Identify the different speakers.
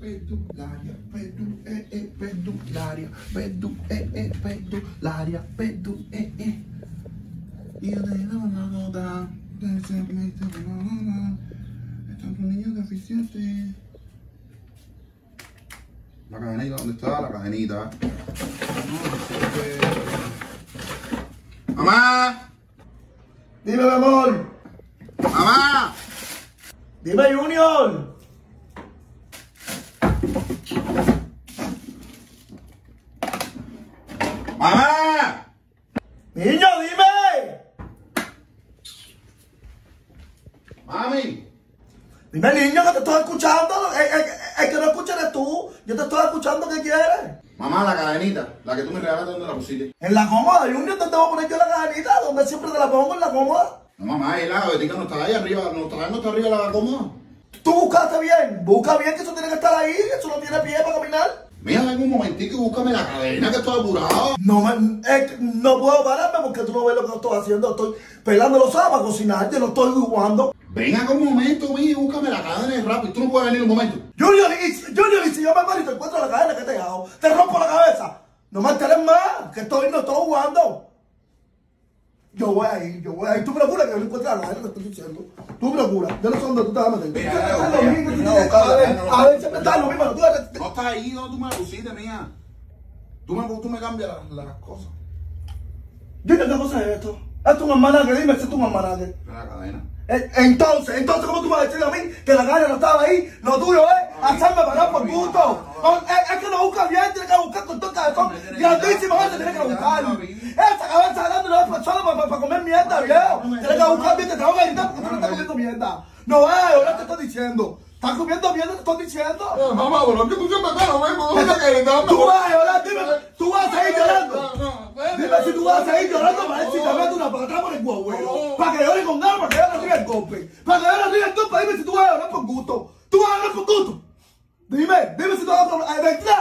Speaker 1: Pedularia, pedularia, pedularia, y yo te digo una nota, están tus niños deficientes. La cadenita, ¿dónde está la cadenita? ¡Mamá!
Speaker 2: Dime, mi amor.
Speaker 1: ¡Mamá!
Speaker 2: Dime, Junior.
Speaker 1: ¡Mamá!
Speaker 2: Niño, dime.
Speaker 1: ¡Mami!
Speaker 2: Dime, niño, que te estoy escuchando. El que no escucha eres tú. Yo te estoy escuchando. ¿Qué quieres?
Speaker 1: Mamá, la cadenita, la que tú me regalaste, ¿dónde la pusiste?
Speaker 2: En la cómoda, Junior. ¿Dónde voy a poner yo la cadenita? ¿Dónde siempre te la pongo? En la cómoda.
Speaker 1: No, mamá, ahí la gavetica no está ahí arriba, no está arriba la cómoda.
Speaker 2: Tú buscaste bien. Busca bien que eso tiene que estar ahí. Eso no tiene pie para caminar.
Speaker 1: Mira, ven un momentico y búscame la cadena, que estoy apurado.
Speaker 2: No puedo pararme porque tú no ves lo que estoy haciendo. Estoy pelando los sábados para cocinar. Yo no estoy jugando.
Speaker 1: Ven acá un momento, mi, búscame la cadena rápido. Tú no puedes venir un momento.
Speaker 2: Junior, y si yo me paro y te encuentro la cadena que te he dejado, te rompo la cabeza. No me alteres más, que no estoy jugando. Yo voy a ir. Tú procuras que yo no encuentre la cadena que estoy diciendo. Tú procuras. Yo no sé dónde tú te vas a meter. A ver, siempre está lo mismo.
Speaker 1: No está ahí, ¿dónde tú me la pusiste, mía? Tú me cambias las cosas.
Speaker 2: Junior, ¿qué cosa es esto? Es tu almanaque, dime si es tu almanaque.
Speaker 1: La cadena.
Speaker 2: Entonces, ¿cómo tú vas a decir a mí que la cadena no estaba ahí? Lo tuyo es hacerme pagar por gusto. Es que lo busca bien, tiene que buscar con todo cabezón. Grandísimo, gente, tiene que buscar. Esa cabeza grande no es persona para comer mierda, viejo. Tiene que buscar bien, te tengo que gritar porque tú no estás comiendo mierda. No es, ahora te estoy diciendo. ¿Estás comiendo mierda? Te estoy diciendo.
Speaker 1: Mamá, pero es que tú siempre estás lo mismo.
Speaker 2: Tú vas a llorar, dime, tú vas a seguir llorando. Dime si tú vas a seguir llorando para ver si te meto una patada por el guagüero. Para que llore con ganas, para que yo no diga el golpe. Para que yo no diga el golpe, dime si tú vas a llorar por gusto. ¿Tú vas a llorar por gusto? Dime si tú vas a llorar.